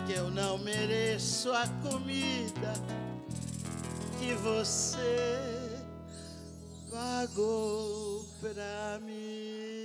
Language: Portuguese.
que eu não mereço a comida que você pagou pra mim.